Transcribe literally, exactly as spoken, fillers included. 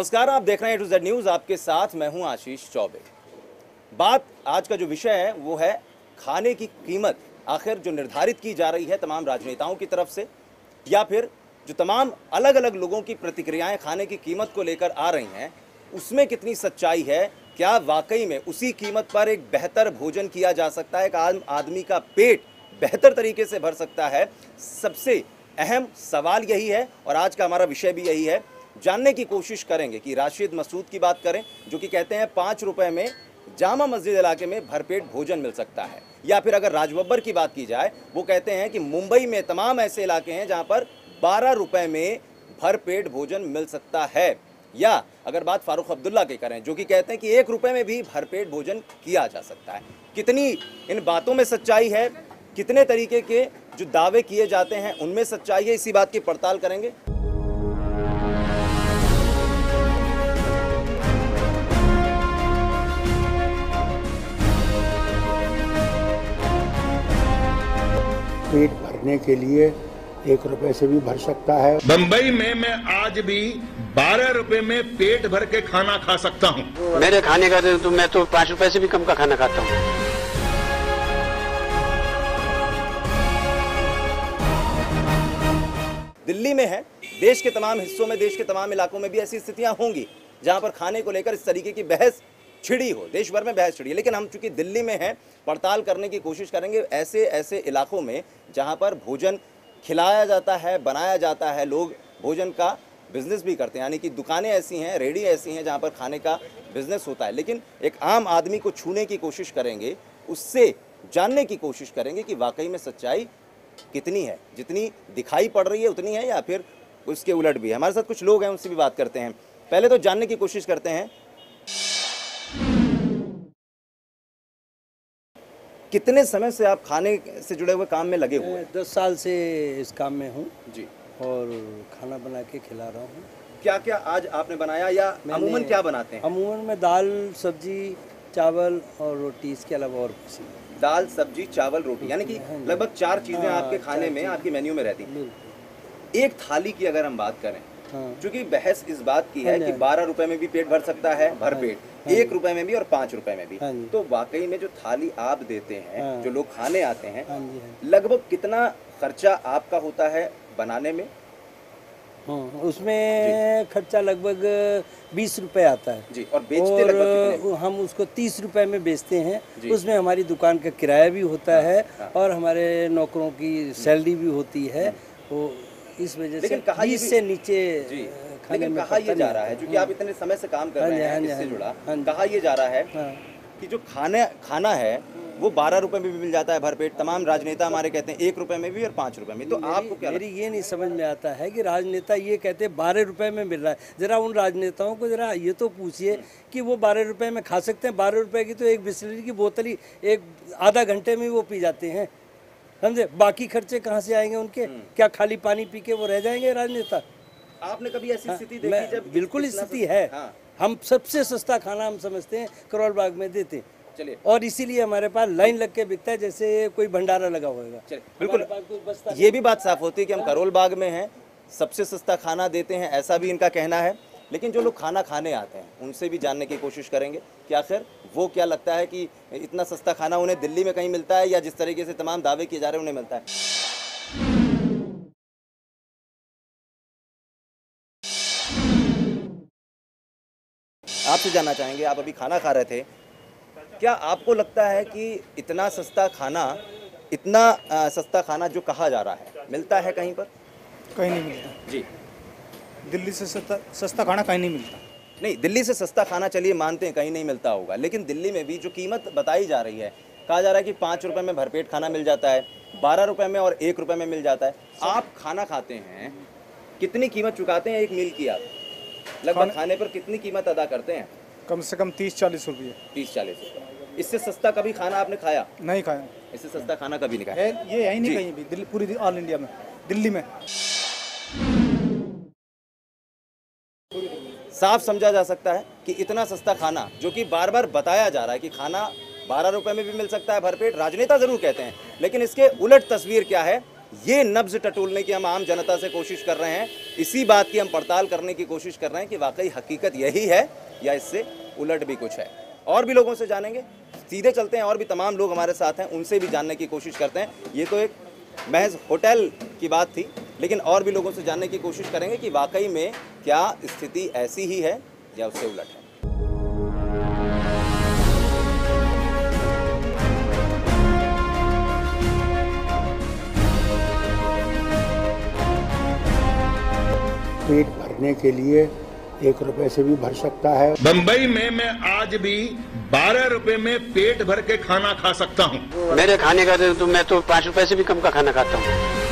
नमस्कार, आप देख रहे हैं ए टू जेड न्यूज़। आपके साथ मैं हूं आशीष चौबे। बात आज का जो विषय है वो है खाने की कीमत आखिर जो निर्धारित की जा रही है तमाम राजनेताओं की तरफ से, या फिर जो तमाम अलग अलग लोगों की प्रतिक्रियाएं खाने की कीमत को लेकर आ रही हैं, उसमें कितनी सच्चाई है। क्या वाकई में उसी कीमत पर एक बेहतर भोजन किया जा सकता है, एक आम आदमी का पेट बेहतर तरीके से भर सकता है? सबसे अहम सवाल यही है और आज का हमारा विषय भी यही है। जानने की कोशिश करेंगे कि राशिद मसूद की बात करें जो कि कहते हैं पाँच रुपए में जामा मस्जिद इलाके में भरपेट भोजन मिल सकता है, या फिर अगर राजबब्बर की बात की जाए वो कहते हैं कि मुंबई में तमाम ऐसे इलाके हैं जहां पर बारह रुपए में भरपेट भोजन मिल सकता है, या अगर बात फारूक अब्दुल्ला की करें जो कि कहते हैं कि एक रुपए में भी भरपेट भोजन किया जा सकता है। कितनी इन बातों में सच्चाई है, कितने तरीके के जो दावे किए जाते हैं उनमें सच्चाई है, इसी बात की पड़ताल करेंगे। पेट भरने के लिए एक रुपए से भी भर सकता है। बंबई में मैं आज भी बारह रुपए में पेट भर के खाना खा सकता हूँ। मेरे खाने का तो मैं तो पाँच रुपए से भी कम का खाना खाता हूँ। दिल्ली में है, देश के तमाम हिस्सों में, देश के तमाम इलाकों में भी ऐसी स्थितियां होंगी जहां पर खाने को लेकर इस तरीके की बहस छिड़ी हो। देश भर में बहस छिड़ी है, लेकिन हम चूंकि दिल्ली में हैं, पड़ताल करने की कोशिश करेंगे ऐसे ऐसे इलाकों में जहां पर भोजन खिलाया जाता है, बनाया जाता है, लोग भोजन का बिजनेस भी करते हैं, यानी कि दुकानें ऐसी हैं, रेडी ऐसी हैं जहां पर खाने का बिजनेस होता है। लेकिन एक आम आदमी को छूने की कोशिश करेंगे, उससे जानने की कोशिश करेंगे कि वाकई में सच्चाई कितनी है, जितनी दिखाई पड़ रही है उतनी है या फिर उसके उलट भी है। हमारे साथ कुछ लोग हैं, उनसे भी बात करते हैं। पहले तो जानने की कोशिश करते हैं कितने समय से आप खाने से जुड़े हुए काम में लगे हुए हैं? दस साल से इस काम में हूँ जी, और खाना बना के खिला रहा हूँ। क्या क्या आज आपने बनाया, या अमूमन क्या बनाते हैं? अमूमन में दाल, सब्जी, चावल और रोटी, इसके अलावा और कुछ नहीं। दाल, सब्जी, चावल, रोटी, यानी कि लगभग चार चीजें आपके खाने में, आपकी मेन्यू में रहती हैं। एक थाली की अगर हम बात करें, क्योंकि बहस इस बात की है कि बारह रुपए में भी पेट भर सकता है भरपेट, एक रुपए में भी और पाँच रुपए में भी, तो वाकई में जो थाली आप देते हैं, जो लोग खाने आते हैं, लगभग कितना खर्चा आपका होता है बनाने में? उसमें खर्चा लगभग बीस रुपए आता है जी, और बेचते लगभग कितने? हम उसको तीस रुपए में बेचते हैं। उसमें हमारी दुकान का किराया भी होता है और हमारे नौकरों की सैलरी भी होती है, वो इस वजह से बीस से नीचे जी। लेकिन कहा यह जा रहा है, क्योंकि आप इतने समय से काम कर रहे हैं इससे जुड़ा, कहा यह जा रहा है कि जो खाने खाना है वो बारह रुपए में भी मिल जाता है भरपेट। तमाम राजनेता हमारे कहते हैं एक रुपए में भी और पाँच रुपए में। तो आपको क्या मेरी ये नहीं समझ में आता है कि राजनेता ये कहते हैं बारह रुपए में मिल रहा है। जरा उन राजनेताओं को जरा ये तो पूछिए कि वो बारह रुपए में खा सकते हैं? बारह रुपए की तो एक बिस्लरी की बोतल ही एक आधा घंटे में वो पी जाते हैं, समझे? बाकी खर्चे कहाँ से आएंगे उनके? क्या खाली पानी पी के वो रह जाएंगे राजनेता? आपने कभी ऐसी स्थिति देखी जब? बिल्कुल स्थिति है। हाँ। हम सबसे सस्ता खाना हम समझते हैं करोल बाग में देते, चलिए, और इसीलिए हमारे पास लाइन लग के बिकता है जैसे कोई भंडारा लगा होगा। बिल्कुल, ये भी बात साफ होती है कि हम करोल बाग में हैं, सबसे सस्ता खाना देते हैं, ऐसा भी इनका कहना है। लेकिन जो लोग खाना खाने आते हैं उनसे भी जानने की कोशिश करेंगे कि आखिर वो क्या लगता है कि इतना सस्ता खाना उन्हें दिल्ली में कहीं मिलता है या जिस तरीके से तमाम दावे किए जा रहे हैं उन्हें मिलता है। आपसे जानना चाहेंगे, आप अभी खाना खा रहे थे, क्या आपको लगता है कि इतना सस्ता खाना, इतना आ, सस्ता खाना जो कहा जा रहा है मिलता है कहीं पर? कहीं नहीं मिलता जी। दिल्ली से सस्ता सस्ता खाना कहीं नहीं मिलता। नहीं, दिल्ली से सस्ता खाना चलिए मानते हैं कहीं नहीं मिलता होगा, लेकिन दिल्ली में भी जो कीमत बताई जा रही है, कहा जा रहा है कि पाँच रुपए में भरपेट खाना मिल जाता है, बारह रुपए में और एक रुपए में मिल जाता है। आप खाना खाते हैं, कितनी कीमत चुकाते हैं एक मील की? आप लगभग खाने पर कितनी कीमत अदा करते हैं? कम से कम तीस चालीस रुपये। तीस चालीस रुपये। इससे सस्ता कभी खाना आपने खाया? नहीं खाया। इससे सस्ता खाना कभी नहीं खाया? ये यही नहीं कहीं भी, दिल्ली, पूरी ऑल इंडिया में, दिल्ली में साफ समझा जा सकता है कि इतना सस्ता खाना, जो कि बार बार बताया जा रहा है कि खाना बारह रुपए में भी मिल सकता है भरपेट, राजनेता जरूर कहते हैं, लेकिन इसके उलट तस्वीर क्या है ये नब्ज टटोलने की हम आम जनता से कोशिश कर रहे हैं। इसी बात की हम पड़ताल करने की कोशिश कर रहे हैं कि वाकई हकीकत यही है या इससे उलट भी कुछ है। और भी लोगों से जानेंगे, सीधे चलते हैं, और भी तमाम लोग हमारे साथ हैं, उनसे भी जानने की कोशिश करते हैं। ये तो एक महज होटल की बात थी, लेकिन और भी लोगों से जानने की कोशिश करेंगे कि वाकई में क्या स्थिति ऐसी ही है या उससे उलट है। पेट भरने के लिए एक रुपए से भी भर सकता है। बंबई में मैं आज भी बारह रुपए में पेट भर के खाना खा सकता हूँ। मेरे खाने का तो मैं तो पाँच रुपए से भी कम का खाना खाता हूँ।